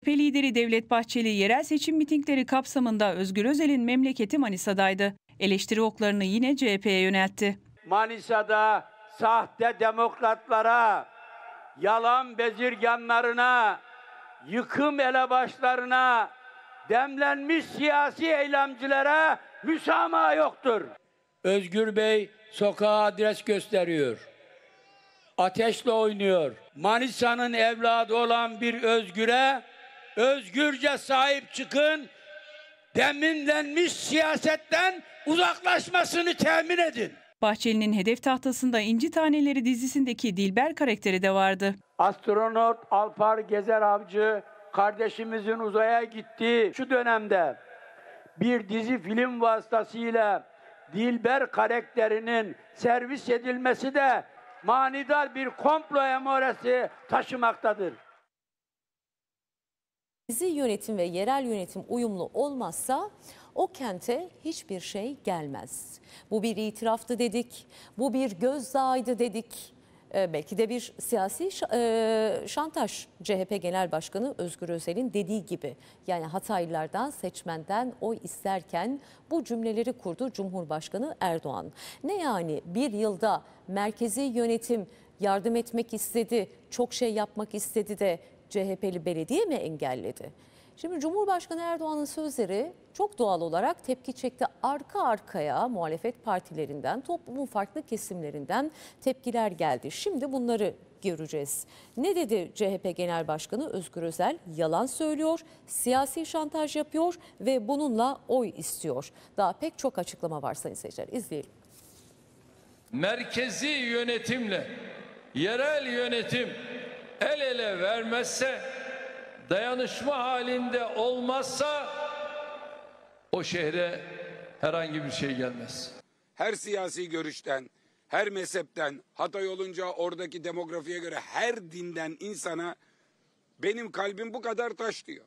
lideri Devlet Bahçeli yerel seçim mitingleri kapsamında Özgür Özel'in memleketi Manisa'daydı. Eleştiri oklarını yine CHP'ye yöneltti. Manisa'da sahte demokratlara, yalan bezirganlarına, yıkım elebaşlarına, demlenmiş siyasi eylemcilere müsamaha yoktur. Özgür Bey sokağa adres gösteriyor. Ateşle oynuyor. Manisa'nın evladı olan bir Özgür'e özgürce sahip çıkın. Deminlenmiş siyasetten uzaklaşmasını temin edin. Bahçeli'nin hedef tahtasında İnci Taneleri dizisindeki Dilber karakteri de vardı. Astronot Alpar Gezer Avcı kardeşimizin uzaya gittiği şu dönemde bir dizi film vasıtasıyla Dilber karakterinin servis edilmesi de manidar bir komplo emoresi taşımaktadır. Merkezi yönetim ve yerel yönetim uyumlu olmazsa o kente hiçbir şey gelmez. Bu bir itiraftı dedik, bu bir gözdağıydı dedik. Belki de bir siyasi şantaj. CHP Genel Başkanı Özgür Özel'in dediği gibi. Yani Hataylılardan, seçmenden oy isterken bu cümleleri kurdu Cumhurbaşkanı Erdoğan. Ne yani bir yılda merkezi yönetim yardım etmek istedi, çok şey yapmak istedi de CHP'li belediye mi engelledi? Şimdi Cumhurbaşkanı Erdoğan'ın sözleri çok doğal olarak tepki çekti. Arka arkaya muhalefet partilerinden, toplumun farklı kesimlerinden tepkiler geldi. Şimdi bunları göreceğiz. Ne dedi CHP Genel Başkanı Özgür Özel? Yalan söylüyor, siyasi şantaj yapıyor ve bununla oy istiyor. Daha pek çok açıklama var sayın seyirciler. İzleyelim. Merkezi yönetimle yerel yönetim el ele vermezse, dayanışma halinde olmazsa o şehre herhangi bir şey gelmez. Her siyasi görüşten, her mezhepten, Hatay olunca oradaki demografiye göre her dinden insana benim kalbim bu kadar taş diyor.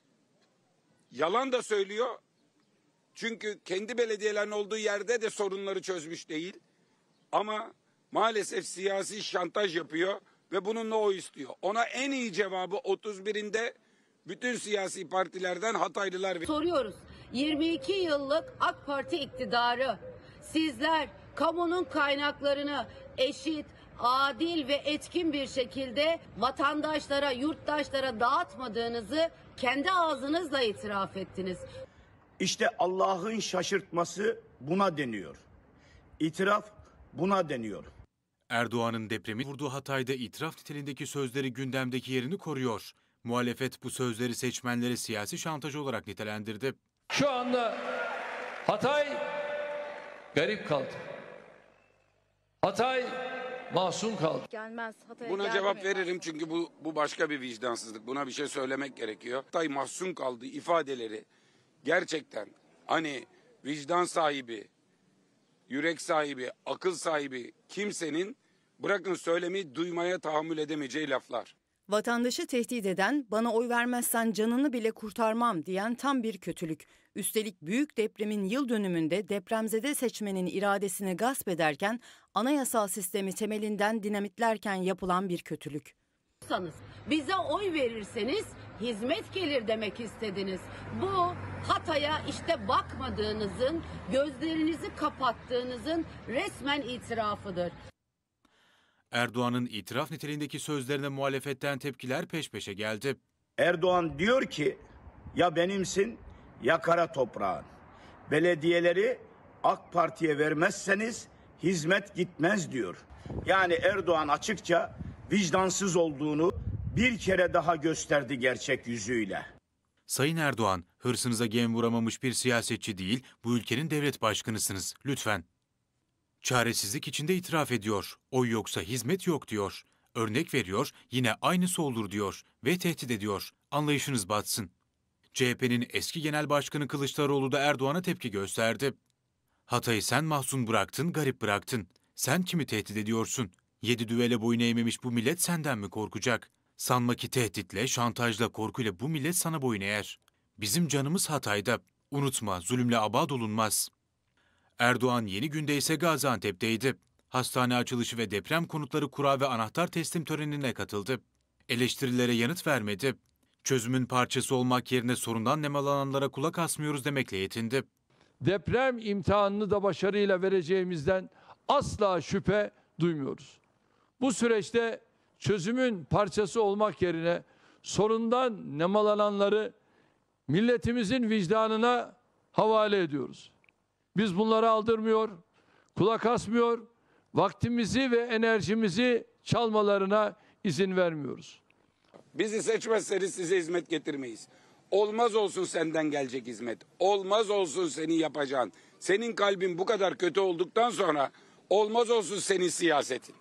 Yalan da söylüyor. Çünkü kendi belediyelerinin olduğu yerde de sorunları çözmüş değil. Ama maalesef siyasi şantaj yapıyor ve bununla o istiyor. Ona en iyi cevabı 31'inde bütün siyasi partilerden Hataylılar soruyoruz. 22 yıllık AK Parti iktidarı sizler kamunun kaynaklarını eşit, adil ve etkin bir şekilde vatandaşlara, yurttaşlara dağıtmadığınızı kendi ağzınızla itiraf ettiniz. İşte Allah'ın şaşırtması buna deniyor. İtiraf buna deniyor. Erdoğan'ın depremi vurduğu Hatay'da itiraf niteliğindeki sözleri gündemdeki yerini koruyor. Muhalefet bu sözleri seçmenleri siyasi şantaj olarak nitelendirdi. Şu anda Hatay garip kaldı. Hatay masum kaldı. Buna cevap veririm çünkü bu başka bir vicdansızlık. Buna bir şey söylemek gerekiyor. Hatay mahzun kaldı ifadeleri gerçekten hani vicdan sahibi, yürek sahibi, akıl sahibi kimsenin bırakın söylemeyi duymaya tahammül edemeyeceği laflar. Vatandaşı tehdit eden, bana oy vermezsen canını bile kurtarmam diyen tam bir kötülük. Üstelik büyük depremin yıl dönümünde depremzede seçmenin iradesini gasp ederken anayasal sistemi temelinden dinamitlerken yapılan bir kötülük. Bize oy verirseniz hizmet gelir demek istediniz. Bu Hatay'a işte bakmadığınızın, gözlerinizi kapattığınızın resmen itirafıdır. Erdoğan'ın itiraf niteliğindeki sözlerine muhalefetten tepkiler peş peşe geldi. Erdoğan diyor ki ya benimsin ya kara toprağın. Belediyeleri AK Parti'ye vermezseniz hizmet gitmez diyor. Yani Erdoğan açıkça vicdansız olduğunu bir kere daha gösterdi gerçek yüzüyle. Sayın Erdoğan, hırsınıza gem vuramamış bir siyasetçi değil, bu ülkenin devlet başkanısınız. Lütfen. Çaresizlik içinde itiraf ediyor. Oy yoksa hizmet yok diyor. Örnek veriyor, yine aynısı olur diyor ve tehdit ediyor. Anlayışınız batsın. CHP'nin eski genel başkanı Kılıçdaroğlu da Erdoğan'a tepki gösterdi. Hatay'ı sen mahzun bıraktın, garip bıraktın. Sen kimi tehdit ediyorsun? 7 düvele boyun eğmemiş bu millet senden mi korkacak? Sanma ki tehditle, şantajla, korkuyla bu millet sana boyun eğer. Bizim canımız Hatay'da. Unutma, zulümle abad olunmaz. Erdoğan yeni günde ise Gaziantep'teydi. Hastane açılışı ve deprem konutları kura ve anahtar teslim törenine katıldı. Eleştirilere yanıt vermedi. Çözümün parçası olmak yerine sorundan nemalananlara kulak asmıyoruz demekle yetindi. Deprem imtihanını da başarıyla vereceğimizden asla şüphe duymuyoruz. Bu süreçte çözümün parçası olmak yerine sorundan nemalananları milletimizin vicdanına havale ediyoruz. Biz bunları aldırmıyor, kulak asmıyor, vaktimizi ve enerjimizi çalmalarına izin vermiyoruz. Bizi seçmezseniz size hizmet getirmeyiz. Olmaz olsun senden gelecek hizmet. Olmaz olsun senin yapacağın. Senin kalbin bu kadar kötü olduktan sonra olmaz olsun senin siyasetin.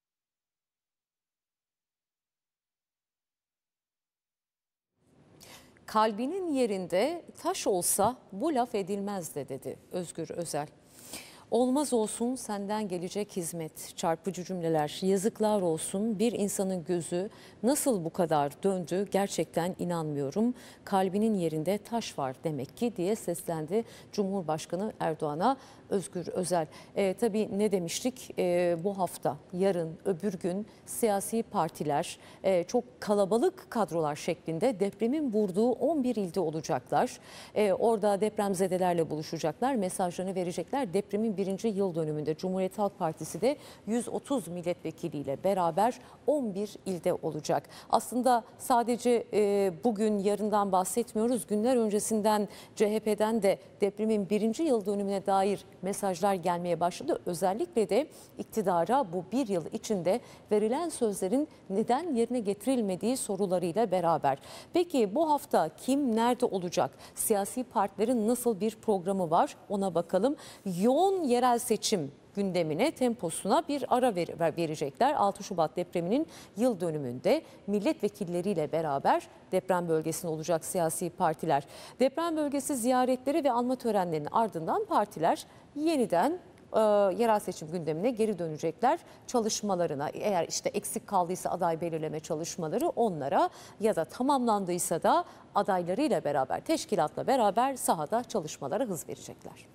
Kalbinin yerinde taş olsa bu laf edilmez de dedi Özgür Özel. Olmaz olsun senden gelecek hizmet, çarpıcı cümleler, yazıklar olsun bir insanın gözü nasıl bu kadar döndü gerçekten inanmıyorum. Kalbinin yerinde taş var demek ki diye seslendi Cumhurbaşkanı Erdoğan'a Özgür Özel. Tabii ne demiştik bu hafta, yarın, öbür gün siyasi partiler çok kalabalık kadrolar şeklinde depremin vurduğu 11 ilde olacaklar. Orada depremzedelerle buluşacaklar, mesajlarını verecekler. Depremin 1. yıl dönümünde Cumhuriyet Halk Partisi de 130 milletvekiliyle beraber 11 ilde olacak. Aslında sadece bugün yarından bahsetmiyoruz. Günler öncesinden CHP'den de depremin 1. yıl dönümüne dair mesajlar gelmeye başladı. Özellikle de iktidara bu bir yıl içinde verilen sözlerin neden yerine getirilmediği sorularıyla beraber. Peki bu hafta kim nerede olacak? Siyasi partilerin nasıl bir programı var? Ona bakalım. Yoğun yerel seçim gündemine, temposuna bir ara verecekler. 6 Şubat depreminin yıl dönümünde milletvekilleriyle beraber deprem bölgesinde olacak siyasi partiler. Deprem bölgesi ziyaretleri ve anma törenlerinin ardından partiler yeniden yerel seçim gündemine geri dönecekler. Çalışmalarına, eğer işte eksik kaldıysa aday belirleme çalışmaları onlara, ya da tamamlandıysa da adaylarıyla beraber, teşkilatla beraber sahada çalışmalara hız verecekler.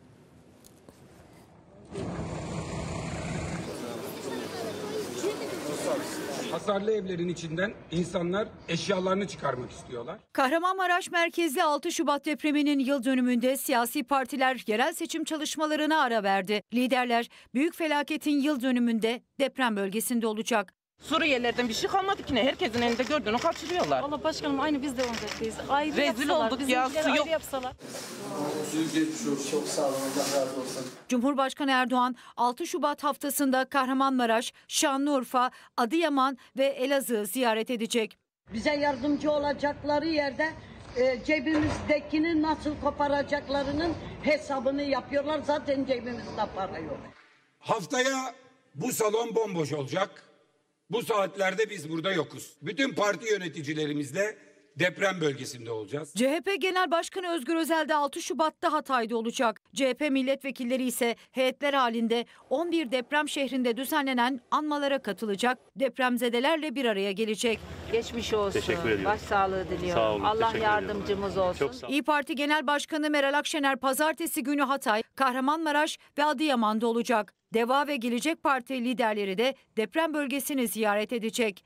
Hasarlı evlerin içinden insanlar eşyalarını çıkarmak istiyorlar. Kahramanmaraş merkezli 6 Şubat depreminin yıl dönümünde siyasi partiler yerel seçim çalışmalarına ara verdi. Liderler büyük felaketin yıl dönümünde deprem bölgesinde olacak. Suriyelilerden bir şey kalmadı ki ne? Herkesin elinde gördüğünü kaçırıyorlar. Valla başkanım aynı biz de ondayız. Ayrı rezil yapsalar, olduk ya. Su yok. Yapsalar. Çok sağ olun. Allah razı olsun. Cumhurbaşkanı Erdoğan 6 Şubat haftasında Kahramanmaraş, Şanlıurfa, Adıyaman ve Elazığ'ı ziyaret edecek. Bize yardımcı olacakları yerde cebimizdekini nasıl koparacaklarının hesabını yapıyorlar. Zaten cebimizde para yok. Haftaya bu salon bomboş olacak. Bu saatlerde biz burada yokuz. Bütün parti yöneticilerimizle deprem bölgesinde olacağız. CHP Genel Başkanı Özgür Özel de 6 Şubat'ta Hatay'da olacak. CHP milletvekilleri ise heyetler halinde 11 deprem şehrinde düzenlenen anmalara katılacak. Depremzedelerle bir araya gelecek. Geçmiş olsun. Başsağlığı diliyorum. Sağ olun, Allah yardımcımız olsun. İYİ Parti Genel Başkanı Meral Akşener pazartesi günü Hatay, Kahramanmaraş ve Adıyaman'da olacak. DEVA ve Gelecek Parti liderleri de deprem bölgesini ziyaret edecek.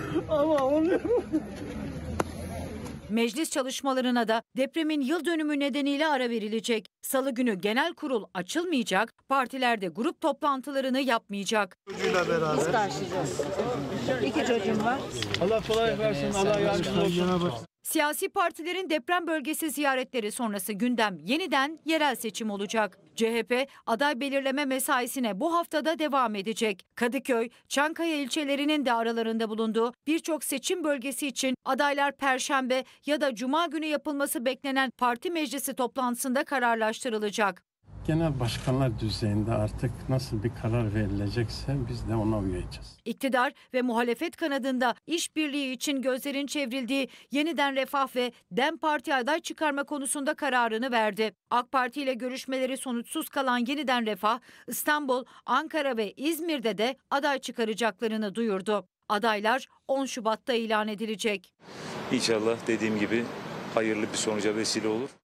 Meclis çalışmalarına da depremin yıl dönümü nedeniyle ara verilecek. Salı günü genel kurul açılmayacak, partiler de grup toplantılarını yapmayacak. Çocuğuyla beraber. Biz karşılayacağız. 2 çocuğum var. Allah kolay versin. Allah yardımcınız olsun. Siyasi partilerin deprem bölgesi ziyaretleri sonrası gündem yeniden yerel seçim olacak. CHP aday belirleme mesaisine bu haftada devam edecek. Kadıköy, Çankaya ilçelerinin de aralarında bulunduğu birçok seçim bölgesi için adaylar Perşembe ya da Cuma günü yapılması beklenen parti meclisi toplantısında kararlaştırılacak. Genel başkanlar düzeyinde artık nasıl bir karar verilecekse biz de ona uyacağız. İktidar ve muhalefet kanadında işbirliği için gözlerin çevrildiği Yeniden Refah ve DEM Parti aday çıkarma konusunda kararını verdi. AK Parti ile görüşmeleri sonuçsuz kalan Yeniden Refah, İstanbul, Ankara ve İzmir'de de aday çıkaracaklarını duyurdu. Adaylar 10 Şubat'ta ilan edilecek. İnşallah dediğim gibi hayırlı bir sonuca vesile olur.